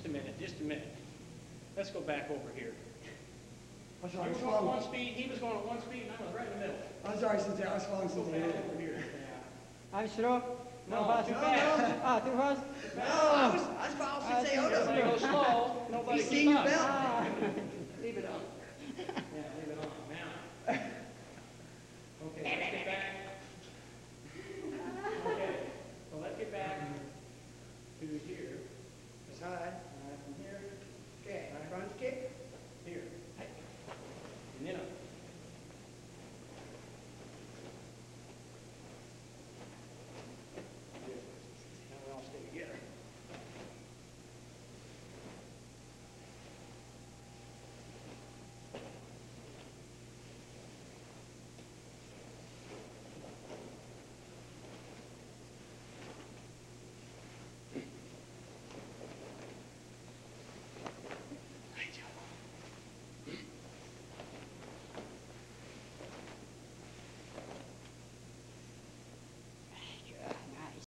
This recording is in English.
just a minute, just a minute. Let's go back over here. I'm You sorry, were it's going at long. one speed, he was going at one speed, and I was right in the middle. I'm sorry, Cynthia, I was falling, Let's go Cynthia. back over here. I'm slow. No, fast. too fast. Ah, too fast. No, I was following Cynthia. Everybody go slow, nobody He's keep seen your up. belt. Ah. Leave it on. Yeah, leave it on. Now. Okay,